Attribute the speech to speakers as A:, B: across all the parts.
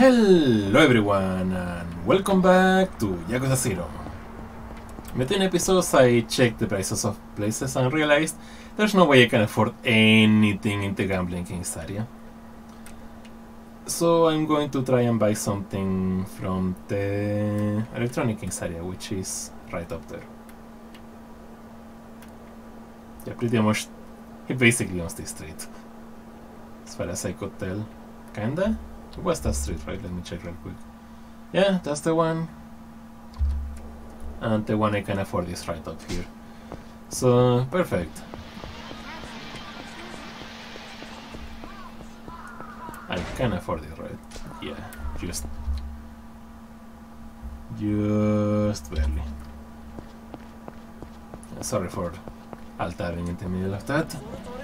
A: Hello everyone and welcome back to Yakuza 0. In between episodes I checked the prices of places and realized there's no way I can afford anything in the gambling king's area. So I'm going to try and buy something from the electronic king's area, which is right up there. Yeah, pretty much he basically owns this street. As far as I could tell. Kinda? It was that street, right? Let me check real quick. Yeah, that's the one. And the one I can afford is right up here. So, perfect. I can afford it, right? Yeah, just barely. Sorry for alt-tabbing in the middle of that.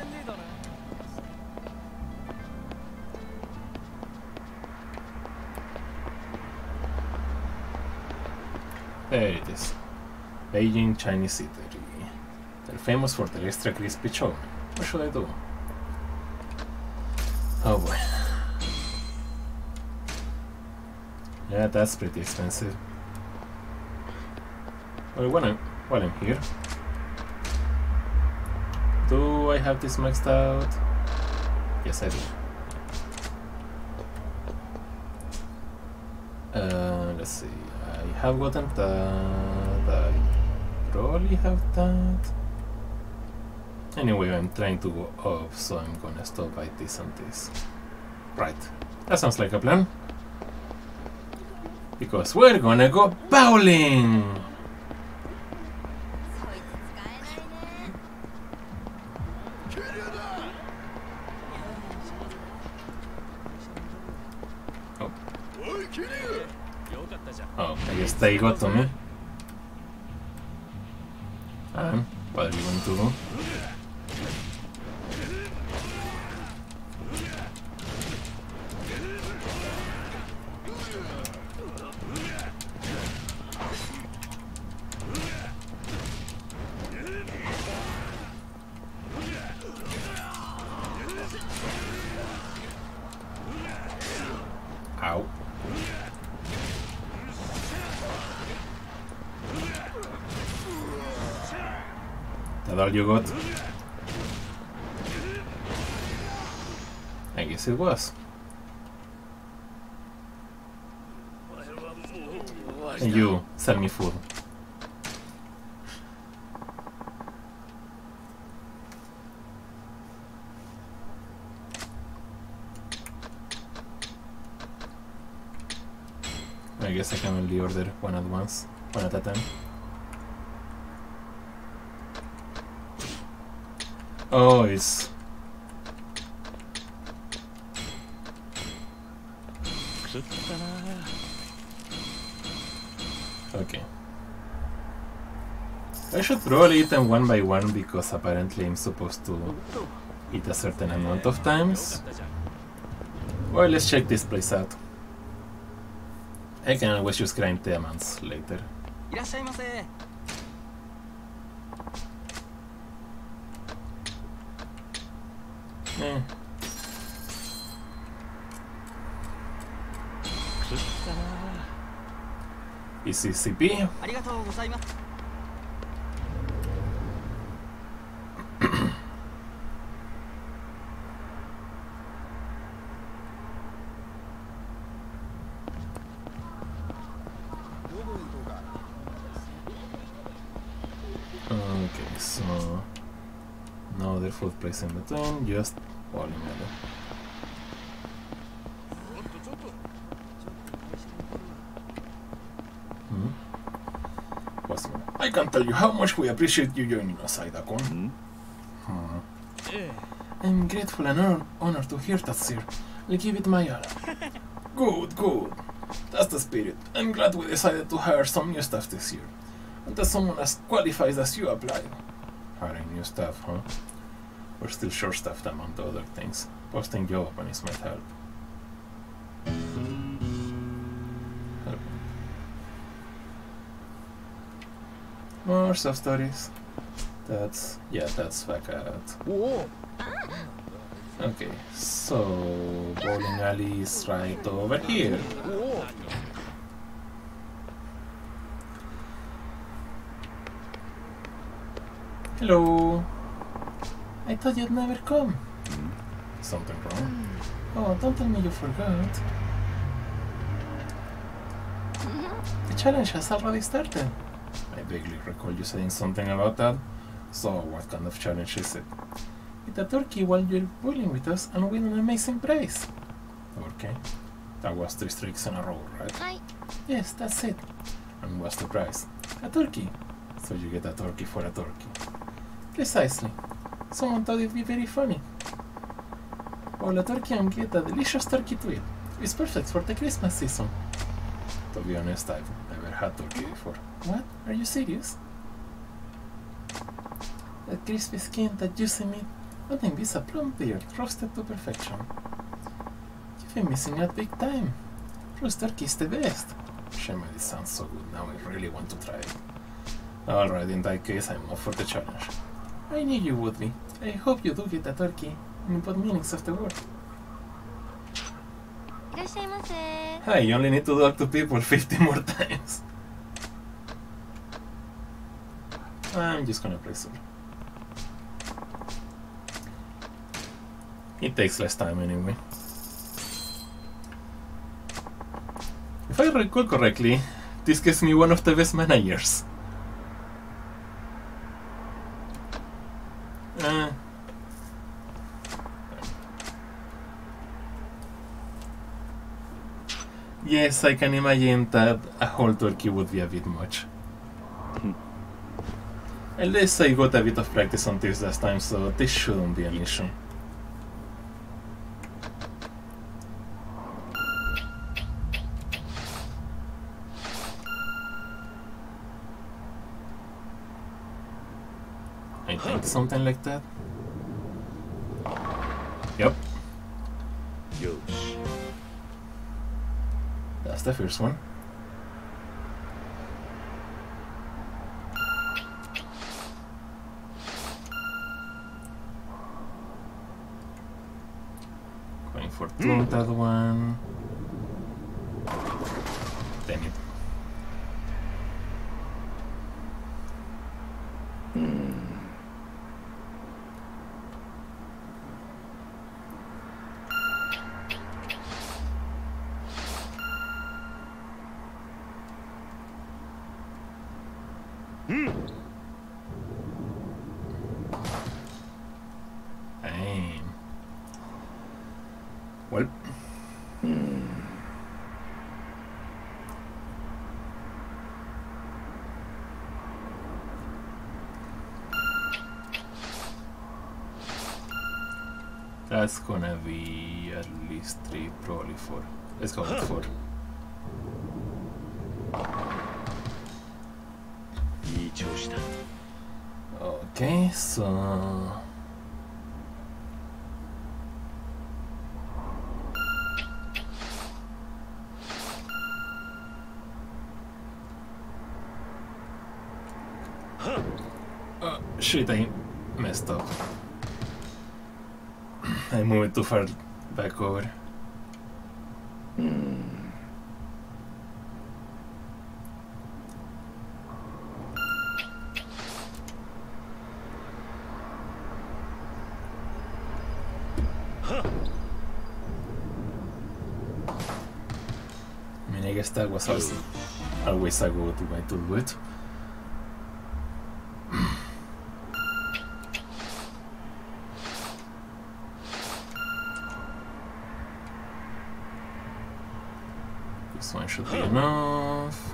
A: There it is. Beijing Chinese Eatery. They're famous for their extra crispy chow. What should I do? Oh boy. Yeah, that's pretty expensive. Well, while I'm here, do I have this maxed out? Yes, I do. Let's see. I have gotten that. I probably have that. Anyway, I'm trying to go up, so I'm gonna stop by this and this. Right. That sounds like a plan. Because we're gonna go bowling! Oh, I guess they got to me. And what are you going to do? Ow. That all you got? I guess it was. And you, sell me food. I guess I can only order one at once, one at a time. Oh, it's... Okay. I should probably eat them one by one because apparently I'm supposed to eat a certain amount of times. Well, let's check this place out. I can always just grind the amounts later. Eh. Easy CP. Okay, so no other food place in between, just bowling alley. I can't tell you how much we appreciate you joining us, Aida-kun. I'm grateful and honored to hear that, sir. I'll give it my all. Good, good. That's the spirit. I'm glad we decided to hire some new staff this year. And that someone as qualified as you applied. Hiring new staff, huh? We're still short-staffed among the other things. Posting job openings might help. More sub stories. That's... yeah, that's back at... Okay, so bowling alley is right over here. Hello. I thought you'd never come. Something wrong? Oh, don't tell me you forgot. The challenge has already started. I vaguely recall you saying something about that. So, what kind of challenge is it? Eat a turkey while you're bowling with us and win an amazing prize. Okay. That was 3 streaks in a row, right?
B: Hi.
A: Yes, that's it. And what's the prize? A turkey. So you get a turkey for a turkey. Precisely. Someone thought it'd be very funny. Bowl a turkey and get a delicious turkey to eat. It's perfect for the Christmas season. To be honest, I've never had turkey before. What? Are you serious? That crispy skin, that juicy meat, nothing beats a plum beard roasted to perfection. You've been missing out big time. Roast turkey is the best. Shame it sounds so good now, I really want to try it. Alright, in that case, I'm up for the challenge. I knew you would be. I hope you do get a turkey in both meanings of the word. Hi, you only need to talk to people 50 more times. I'm just gonna play solo. It takes less time anyway. If I recall correctly, this gives me one of the best managers. Yes, I can imagine that a whole turkey would be a bit much. At least I got a bit of practice on this last time, so this shouldn't be an issue. I think something like that. Yep. That's the first one. Going for two on that one. Damn it. Well. That's gonna be at least 3, probably 4. Let's go with 4. Okay, so... shit, I messed up. I moved too far back over. I mean, I guess that was always a good way to do it. This one should be enough.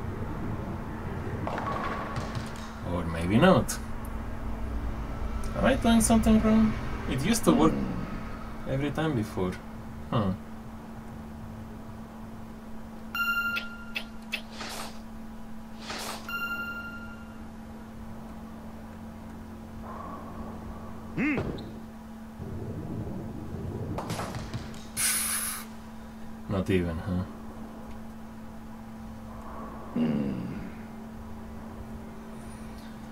A: Or maybe not. Am I doing something wrong? It used to work every time before. Huh. Not even, huh?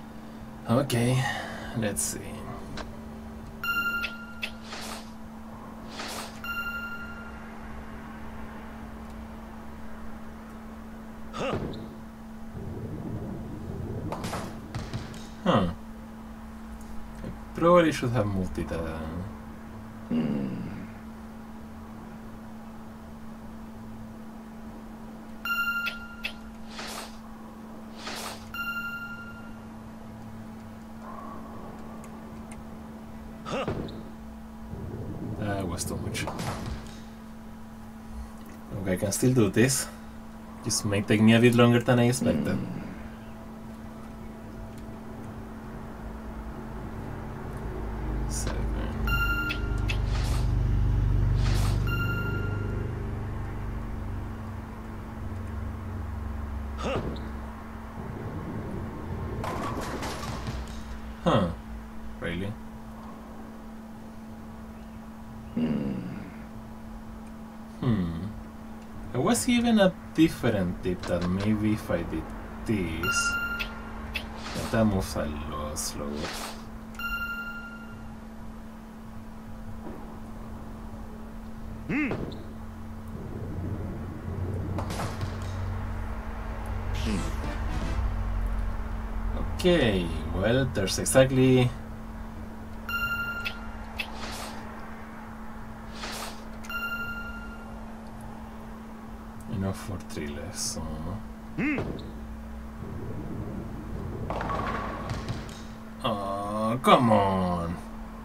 A: Okay, let's see. Huh. I probably should have moved it. That was too much. Okay, I can still do this. Just may take me a bit longer than I expected. Huh. Really? I was given a different tip that maybe if I did this, that moves a lot slower. Okay, well, there's exactly enough for 3 left, so oh, come on.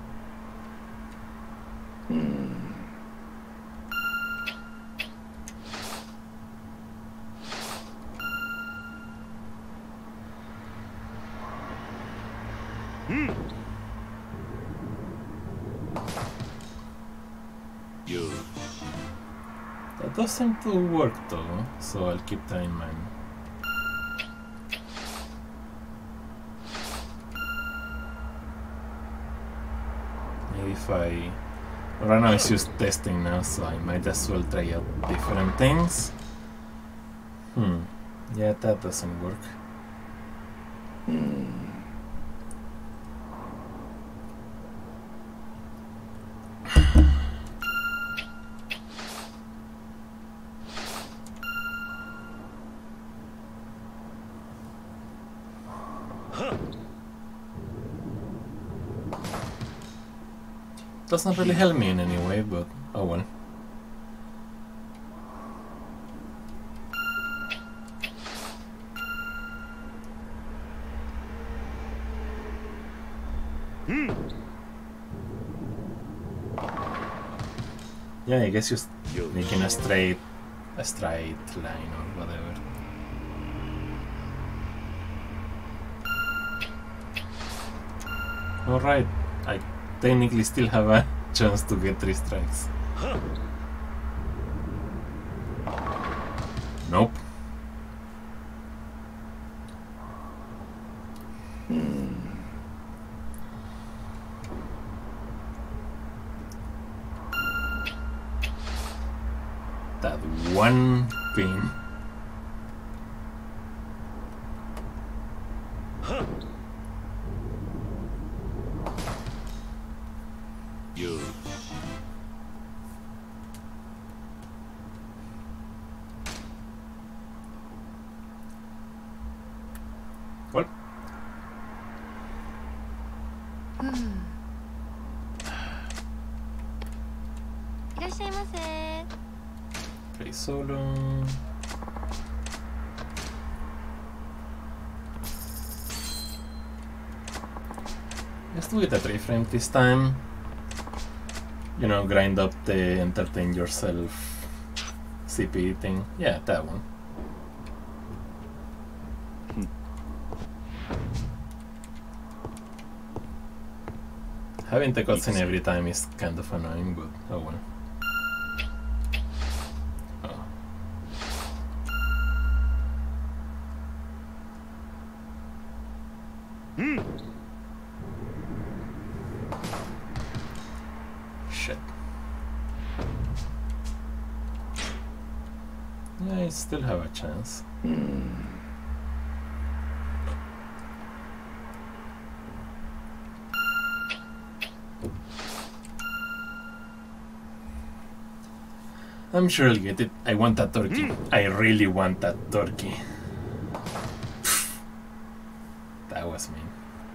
A: That does seem to work though, so I'll keep that in mind. Maybe if I... right now it's just testing now, so I might as well try out different things. Yeah, that doesn't work. Does not really help me in any way, but oh well. Yeah, I guess just making a straight line or whatever. Alright, I technically still have a chance to get 3 strikes. Nope. That one pin. What? Play solo. Let's do it at 3 frames this time. You know, grind up the entertain yourself CP thing. Yeah, that one. Having the cutscene every time is kind of annoying, but oh well. Oh. Shit. Yeah, I still have a chance. I'm sure I'll get it. I want that turkey. I really want that turkey. That was mean.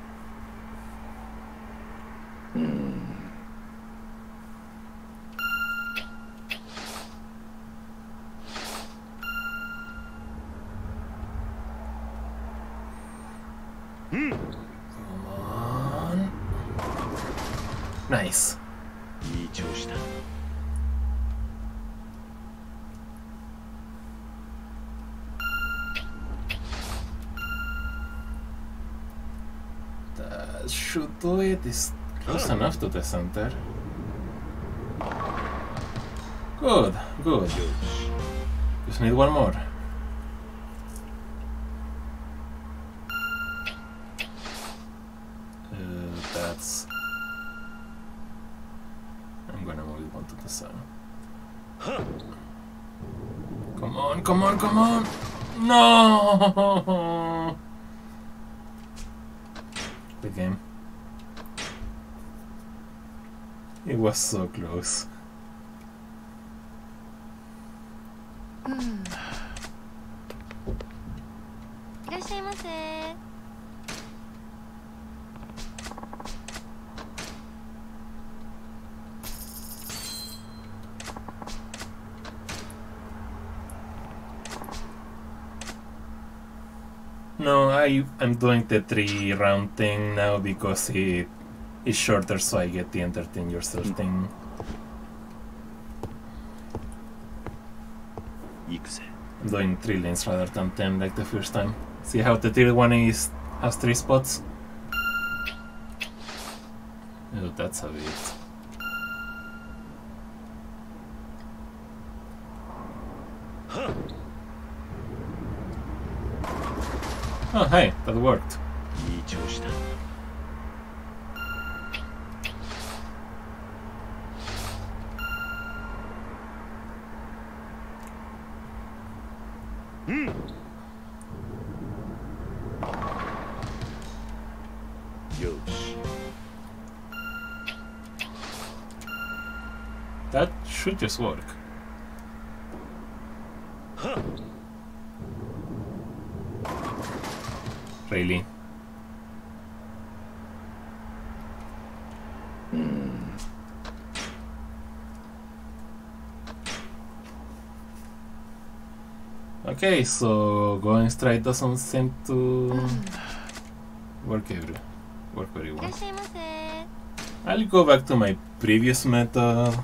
A: Come on. Nice. That should do it. It's close enough to the center. Good, good. Just need one more. That's... I'm gonna move it one to the side. Come on, come on, come on! No! The game. It was so close. No, I'm doing the 3-round thing now because it is shorter, so I get the entertain yourself thing. I'm doing 3 lanes rather than 10 like the first time. See how the tier 1 has 3 spots? Oh, that's a bit. Oh, hey, that worked. That should just work. Really? Okay, so going straight doesn't seem to work very well. I'll go back to my previous method.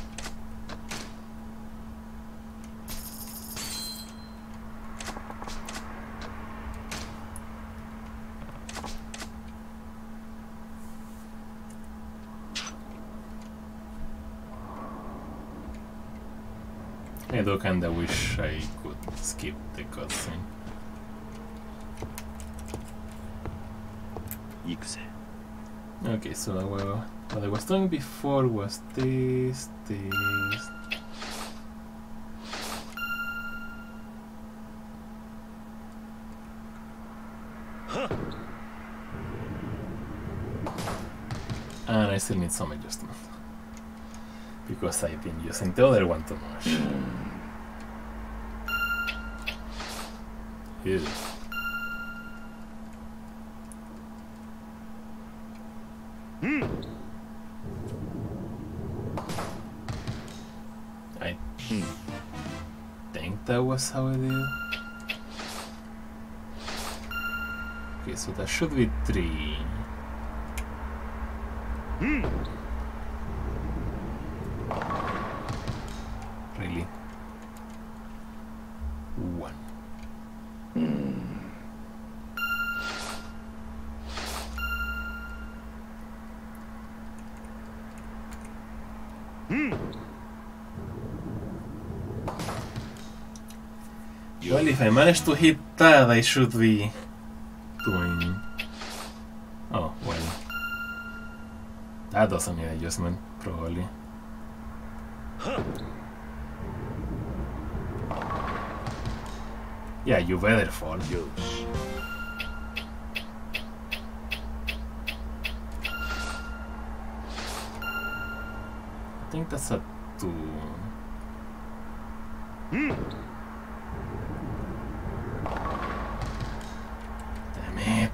A: I do kinda wish I could skip the cutscene. Okay, so what I was doing before was this. And I still need some adjustment. Because I've been using the other one too much. Ew. I think that was how I did it. Okay, so that should be 3. Really? 1. Well, if I manage to hit that, I should be doing... Oh, well. That doesn't need adjustment, probably. Yeah, you better fall. I think that's a 2. Damn it.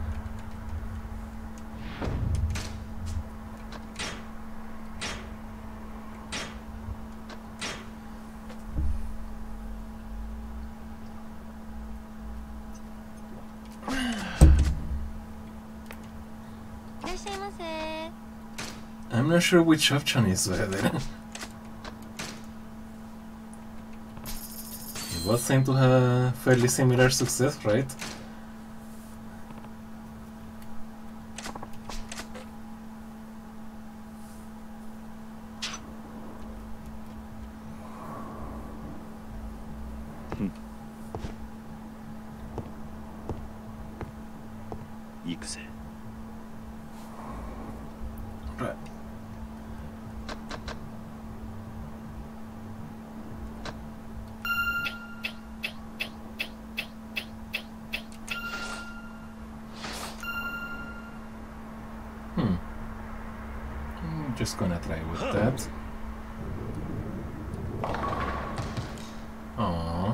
A: I'm not sure which option is better. They both seem to have a fairly similar success, right? Right. I'm just gonna try with that. Aww.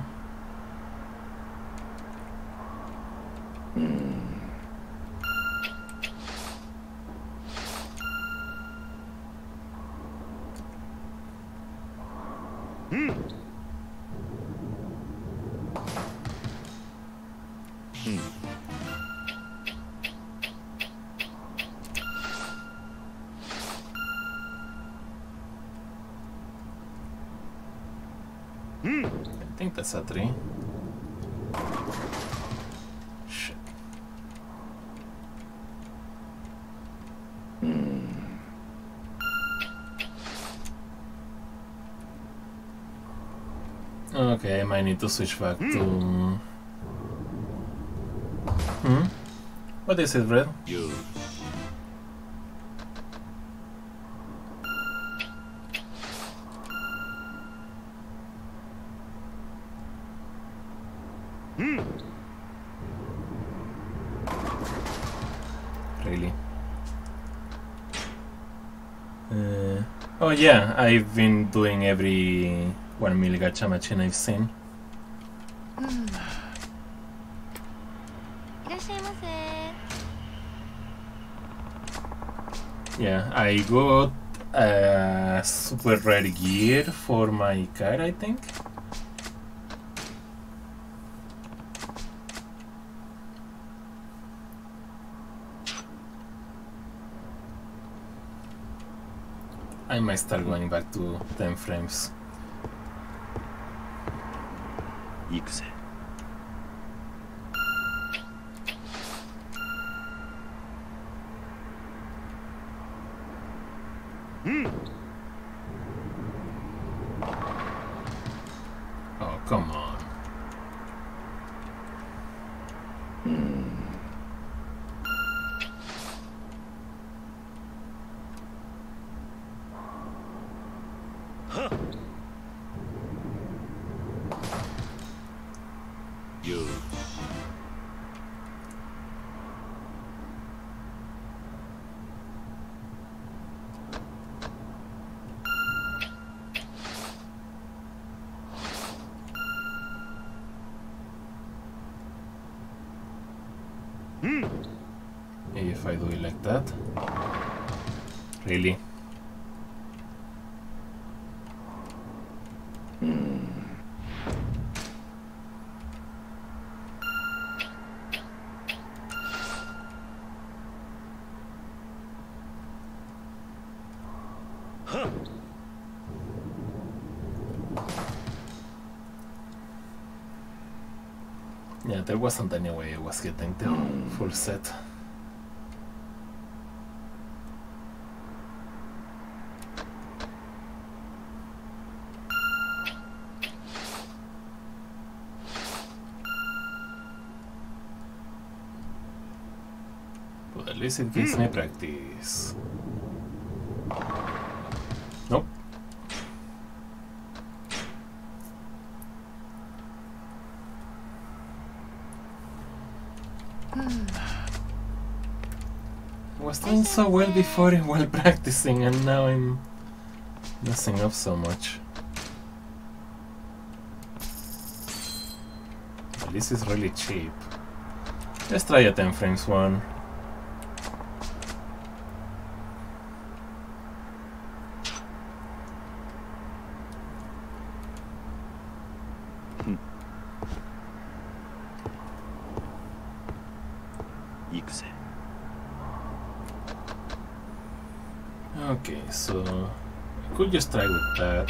A: I think that's a 3. Shit. Okay, I might need to switch back to... What is it, Red?
B: You.
A: Really? Oh yeah, I've been doing every 1 mil gacha machine I've seen. Yeah, I got a super rare gear for my car, I think. I might start going back to 10 frames.
B: Yakuza.
A: Oh, come on.
B: You.
A: If I do it like that. Really? Yeah, there wasn't any way I was getting the full set. But at least it gives me practice. Nope. I was doing so well before while practicing, and now I'm messing up so much. this is really cheap. Let's try a 10 frames one. Okay, so I could just try with that.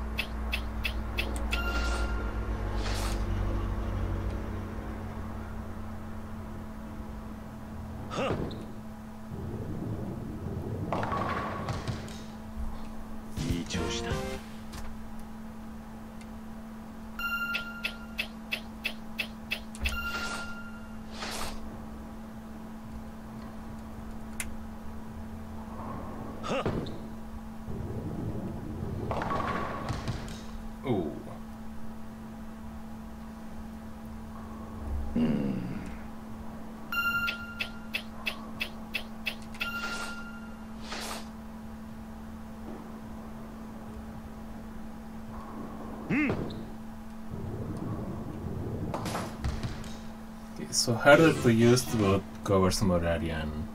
A: Ooh. Okay, so harder to use but covers more area. And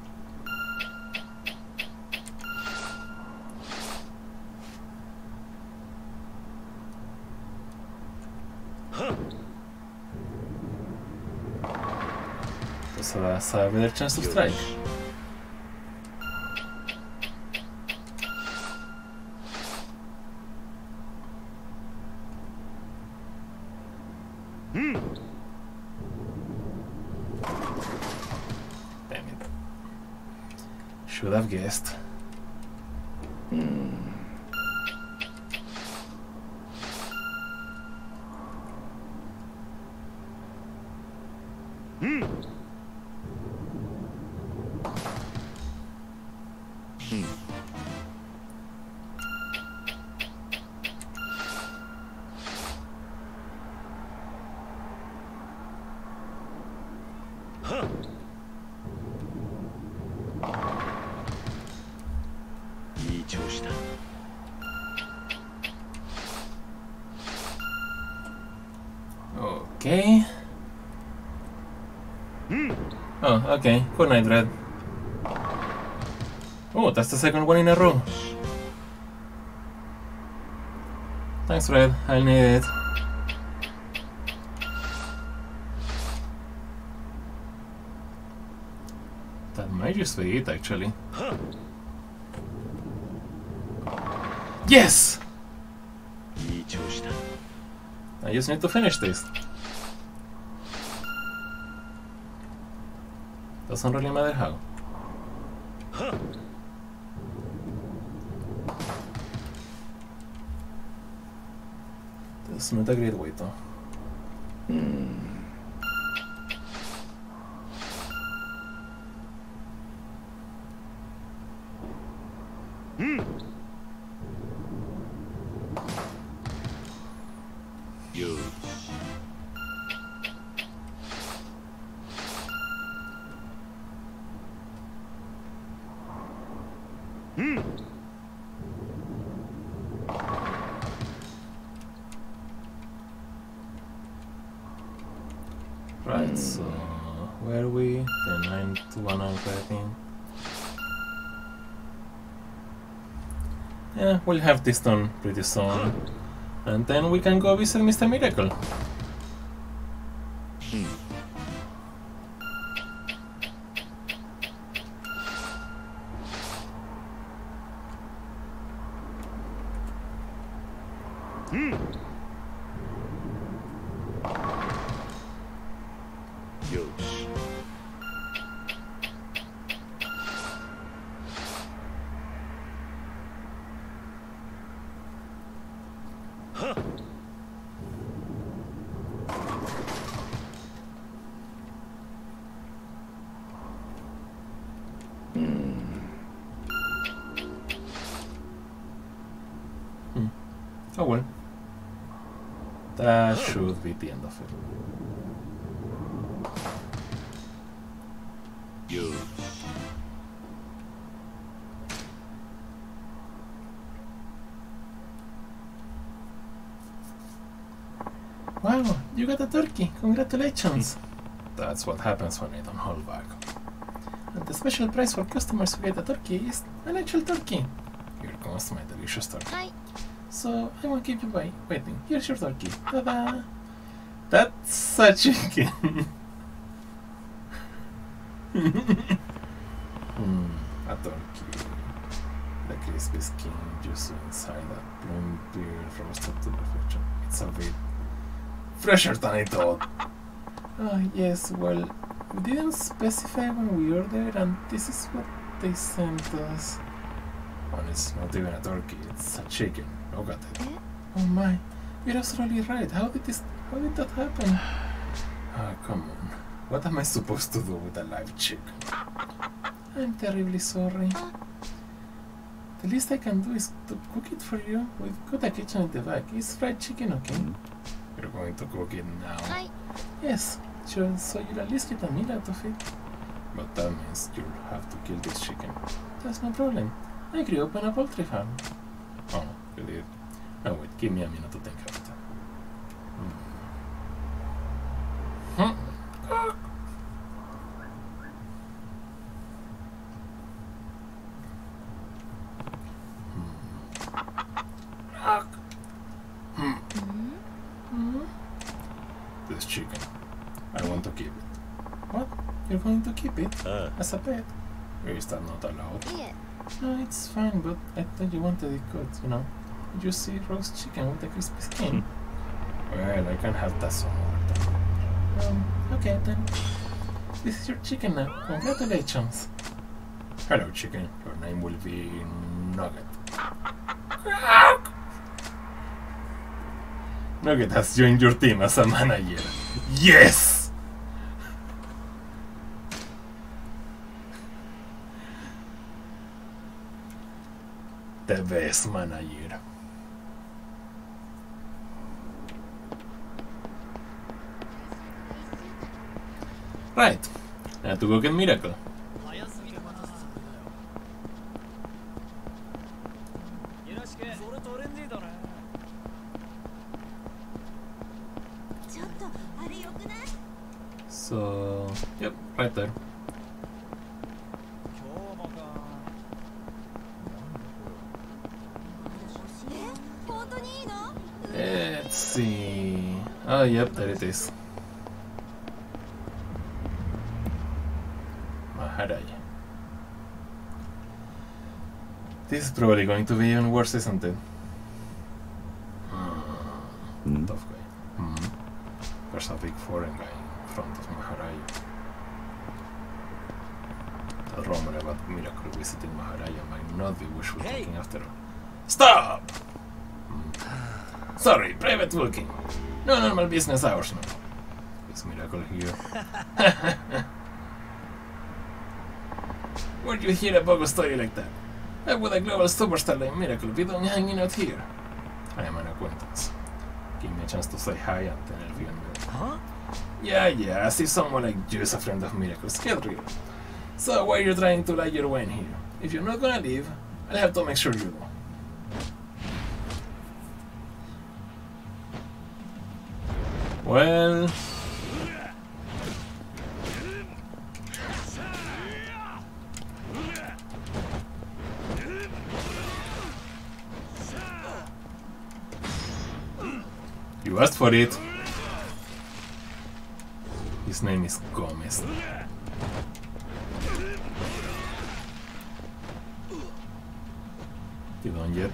A: so that's a better chance to strike. Damn it. Should have guessed. Okay. Oh, okay. Good night, Red. Oh, that's the second one in a row. Thanks, Red. I'll need it. That might just be it, actually. Yes! I just need to finish this. Doesn't really matter how. That's not a great way though. Right, so where are we? The 9 to 100, I think. Yeah, we'll have this done pretty soon. And then we can go visit Mr. Miracle. Oh well. That should be the end of it. Wow, you got a turkey. Congratulations. That's what happens when I don't hold back. And the special prize for customers who get a turkey is an actual turkey. Here comes my delicious turkey.
C: Hi.
A: So, I won't keep you waiting. Here's your turkey. Ta-da! That's a chicken. A turkey. The crispy skin, juicy inside, that plum beard roasted to perfection. It's a bit fresher than I thought. Ah, yes, well, we didn't specify when we ordered, and this is what they sent us. Well, it's not even a turkey, it's a chicken. Look at it. Oh my, you're absolutely right. How did that happen? Ah, come on. What am I supposed to do with a live chicken? I'm terribly sorry. The least I can do is to cook it for you. We've got a kitchen at the back. Is fried chicken okay? You're going to cook it now?
C: Hi.
A: Yes, sure. So you'll at least get a meal out of it. But that means you'll have to kill this chicken. That's no problem. I grew up on a poultry farm. Oh, you did? No, wait. Give me a minute to think about it. This chicken. I want to keep it. What? You're going to keep it? As a pet? Is that not allowed?
C: Yeah.
A: No, it's fine, but I thought you wanted it good, you know? Juicy roast chicken with a crispy skin. Well, I can have that some more time. Okay then. This is your chicken now. Congratulations. Hello, chicken. Your name will be Nugget. Nugget has joined your team as a manager. Yes! The best manager. Right. Now to go get Miracle. So, yep, right there. Let's see. Oh, yep, there it is. Maharaja. This is probably going to be even worse, isn't it? Tough guy. There's a big foreign guy in front of Maharaja. The rumor about Miracle visiting Maharaja might not be wishful thinking after all. Stop! Sorry, private working. No normal business hours now. Is Miracle here? Where'd you hear a bogus story like that? Why would a global superstar like Miracle be done hanging out here? I am an acquaintance. Give me a chance to say hi and then I'll be on board. Huh? Yeah, as if someone like you is a friend of Miracle's. Get real. So why are you trying to lie your way in here? If you're not gonna leave, I'll have to make sure you do. Well... You asked for it. His name is Gomez. You done yet?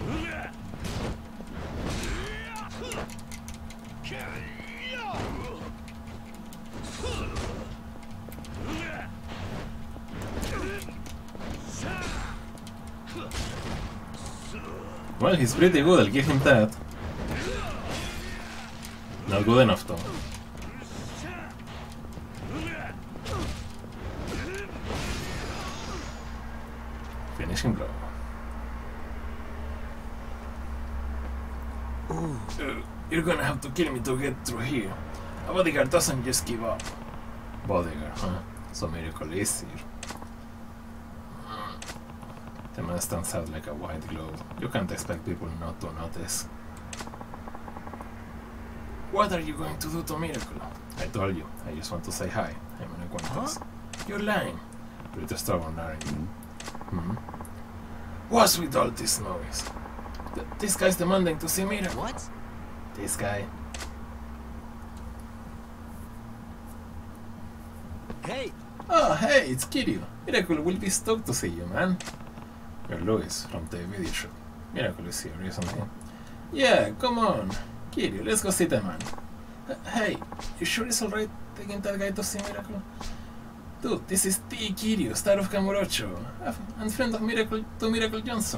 A: Well, he's pretty good, I'll give him that. Not good enough though. Finishing blow. You're gonna have to kill me to get through here. A bodyguard doesn't just give up. Bodyguard, huh? So Miracle is here. The man stands out like a white glove. You can't expect people not to notice. What are you going to do to Miracle? I told you, I just want to say hi. I'm an acquaintance. You're lying. Pretty stubborn, aren't you? What's with all this noise? This guy's demanding to see Miracle.
C: What?
A: This guy.
C: Hey!
A: Oh, hey, it's Kiryu. Miracle will be stoked to see you, man. You're Louis from the video shop. Miracle is here, isn't he? Yeah, come on. Kiryu, let's go see the man. Hey, you sure it's alright taking that guy to see Miracle? Dude, this is T. Kiryu, star of Kamurocho, and friend of Miracle Johnson.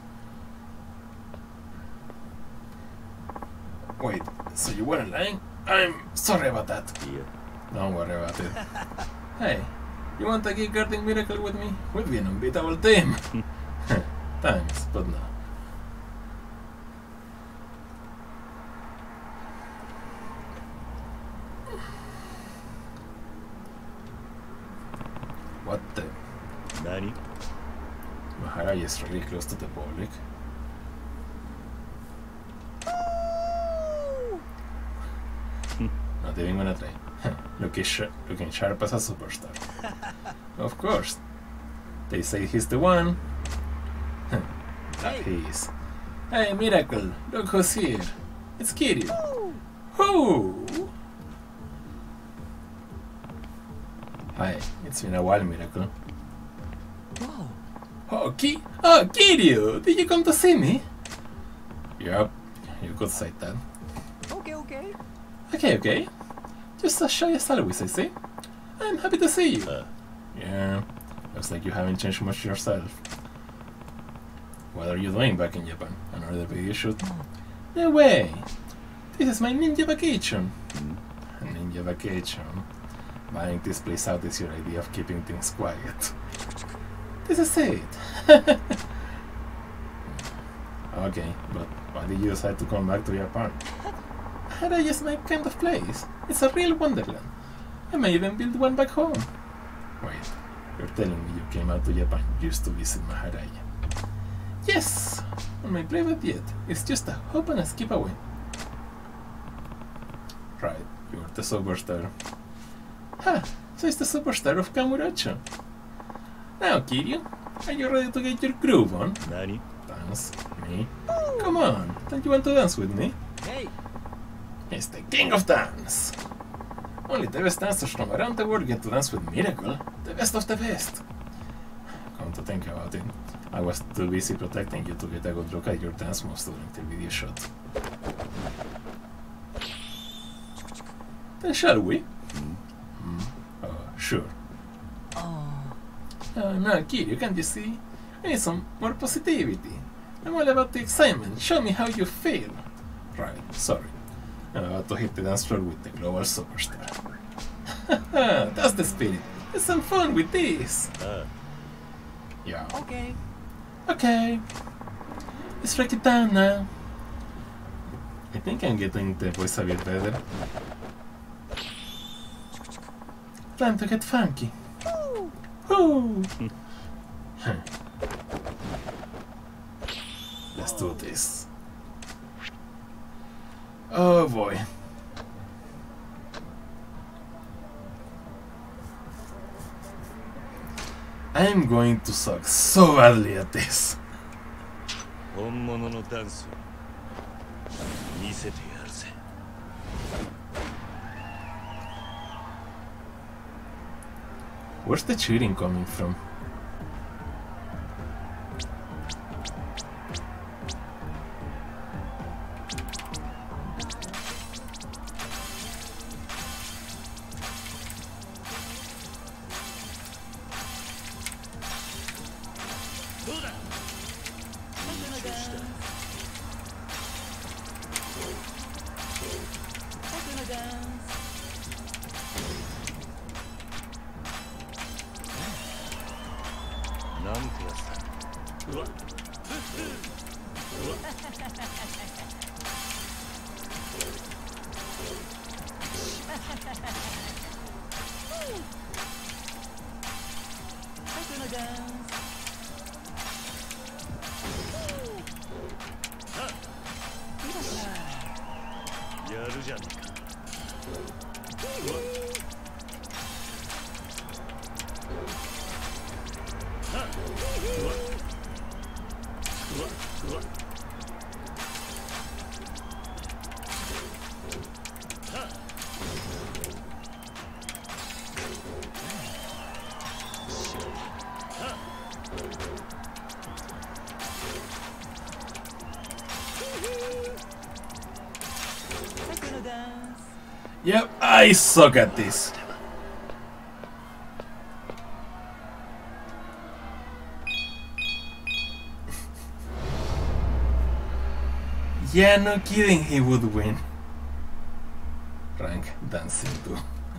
A: Wait, so you weren't lying? I'm sorry about that.
B: Yeah.
A: Don't worry about it. Hey, you want to keep guarding Miracle with me? We'd be an unbeatable team. Thanks, but no. What the?
B: Nani?
A: Maharaj is really close to the public. Not even gonna try. Looking sharp as a superstar. Of course. They say he's the one. That he is. Hey, Miracle, look who's here. It's Kiryu. Who? Hi, it's been a while, Miracle.
C: Whoa!
A: Oh, Kiryu! Did you come to see me? Yup, you could say that.
C: Okay.
A: Okay. Just as shy as always, I see. I'm happy to see you. Yeah, looks like you haven't changed much yourself. What are you doing back in Japan? Another video shoot? No way! This is my ninja vacation. A ninja vacation. Buying this place out is your idea of keeping things quiet. This is it. Okay, but why did you decide to come back to Japan? Maharaj is my kind of place. It's a real wonderland. I may even build one back home. Wait, you're telling me you came out to Japan just to visit Maharaj? Yes! On my private jet. It's just a hop and a skip away. Right, you're the superstar. Ha! So it's the superstar of Kamurocho. Now, Kiryu, are you ready to get your groove on?
B: Nani?
A: Dance? Me? Come on, don't you want to dance with me?
C: Hey!
A: He's the king of dance! Only the best dancers from around the world get to dance with Miracle. The best of the best. Come to think about it, I was too busy protecting you to get a good look at your dance moves during the video shot. Then shall we? Sure. Now, Kiryu, can't you see? I need some more positivity. I'm all about the excitement. Show me how you feel. Right, sorry. I'm about to hit the dance floor with the global superstar. That's the spirit. Let's have fun with this. Yeah. Okay. Let's break it down now. I think I'm getting the voice a bit better. Time to get funky. Woo! Let's do this. Oh boy. I'm going to suck so badly at this.
B: 本物のダンス見せてやるぜ。
A: Where's the cheating coming from? Yep, I suck at this. Yeah, no kidding, he would win. Rank dancing too.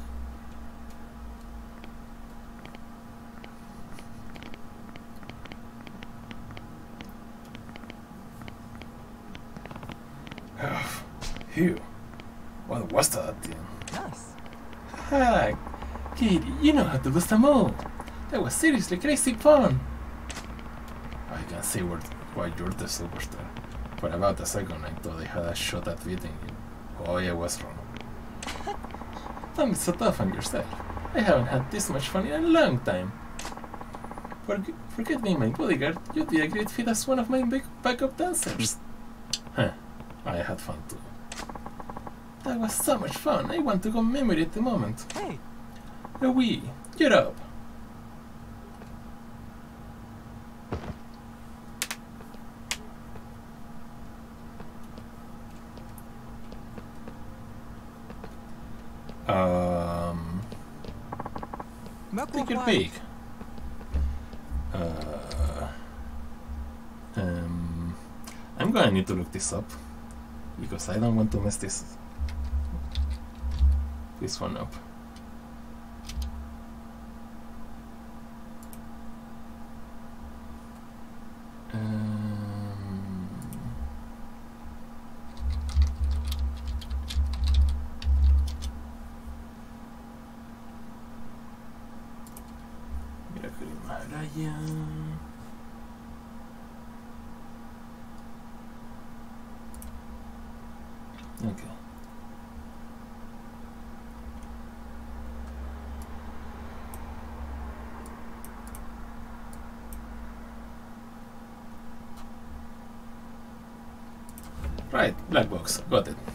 A: Phew. What was that thing?
C: Nice.
A: Ha! Kid, you know how to boost a move. That was seriously crazy fun. I can see why you're the superstar. For about a second I thought I had a shot at beating you. Oh, I was wrong. Don't be so tough on yourself. I haven't had this much fun in a long time. Forget being my bodyguard, you'd be a great fit as one of my big backup dancers. Huh, I had fun too. That was so much fun, I want to commemorate the moment.
C: Hey.
A: Oui, get up. Take your pick. I'm gonna need to look this up because I don't want to mess this one up. Okay. Right, black box, got it.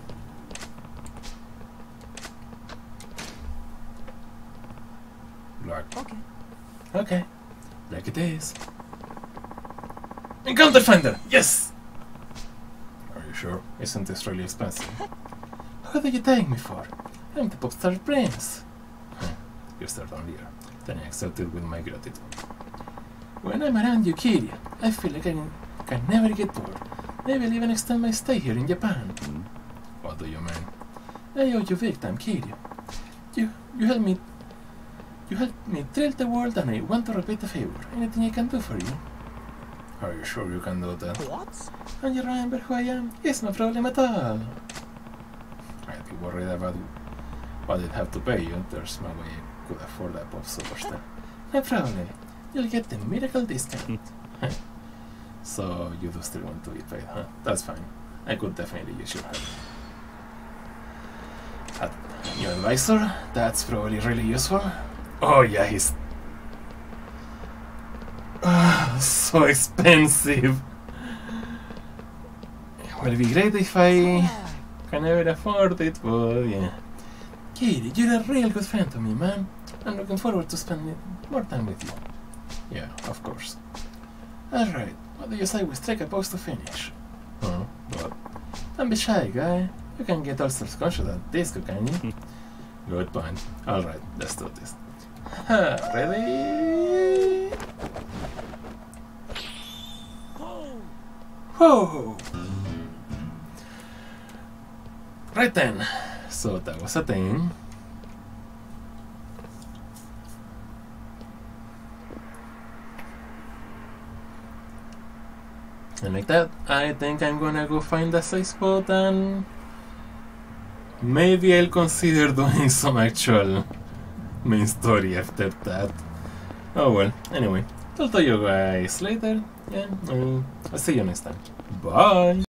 A: Black.
C: Okay.
A: Okay, black it is. Encounter finder, yes! Are you sure? Isn't this really expensive? What do you take me for? I'm the popstar prince. You start on here, then I accept it with my gratitude. When I'm around you, Kiryu, I feel like I can never get bored. Maybe I'll even extend my stay here in Japan. What do you mean? I owe you big time, Kiryu. You helped me thrill the world, and I want to repay the favor. Anything I can do for you? Are you sure you can do that?
C: What?
A: And you remember who I am? It's no problem at all. I'd be worried about what I'd have to pay you. There's no way I could afford a pop superstar. No problem. You'll get the miracle discount. So you do still want to be paid, huh? That's fine. I could definitely use your help. A new advisor? That's probably really useful. Oh yeah, he's so expensive. Well, it'd be great if I can ever afford it, but yeah. Katie, you're a real good friend to me, man. I'm looking forward to spending more time with you. Yeah, of course. Alright, what do you say we strike a pose to finish? But don't be shy, guy. You can get all self-conscious at disco, can you? Good point. Alright, let's do this. Ready? Whoa! Right then, so that was a thing. And like that, I think I'm gonna go find a safe spot and maybe I'll consider doing some actual main story after that. Oh well, anyway, I'll tell you guys later. Yeah, I'll see you next time. Bye!